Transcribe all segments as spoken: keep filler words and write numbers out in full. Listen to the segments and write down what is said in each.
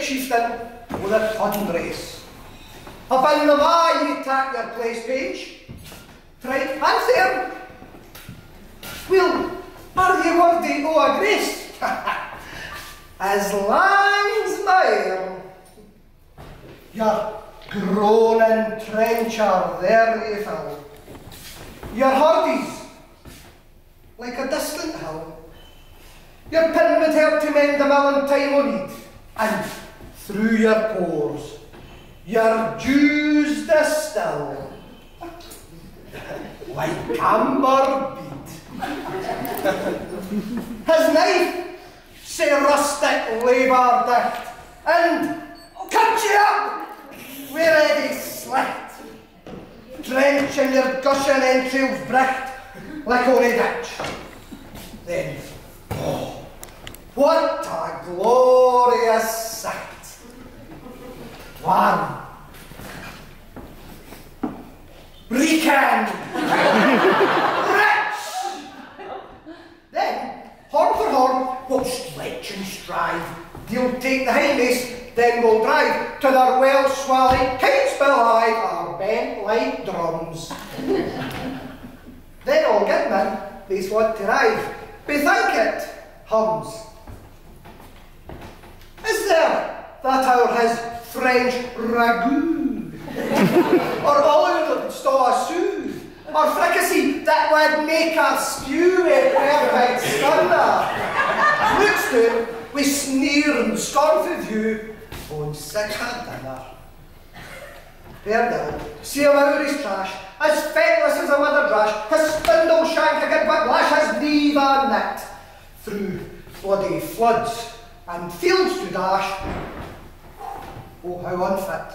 chieftain with a ton brace. Up in the way you take your place, page. Right, answer. Well, are you worthy o' a grace? As lang's mile, your groaning trencher there you fill. Your hardies, like a distant hill. Your pin would help to mend the mill in time o' need, and through your pores, your dews distill, like amber bead. His knife, say rustic labour dicht, and cut you up with ready slit, drenching your gushing entrails bricht like only ditch. Then, oh, what a glorious sight! One, reeking, rich. Then, horn for horn, we'll stretch and strive. They'll take the hindmost, then we'll drive to their well-swelling kites behind are bent like drums. Then all good men, they's want to ride. Bethink it, hums. Is there that our his French ragout, or olive that stow a soothe, or fricassee that would make her spew a perfect stunner? Looks to we sneer and scornful view on sick at dinner. There now, see him out of his trash, as feckless as a wither drash, his spindle shank a good whiplash, his neither knit, through bloody floods and fields to dash. Oh, how unfit.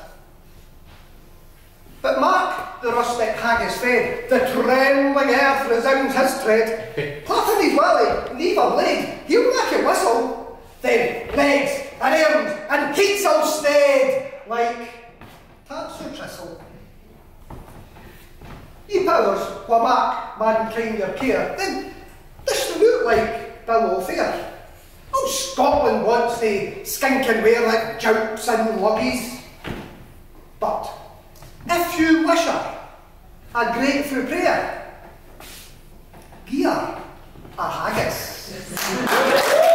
But mark the rustic haggis fed, the trembling earth resounds his tread. Clap in his willy, neither blade, he'll make it whistle. Then legs and arms and heats all sned like taps or tristle. Ye powers wha mak mankind your care, then dish them out like bill o' fare. Oh, Scotland wants they skinking wear like joups and luggies. But if you wish her a grateful prayer, gie her a haggis.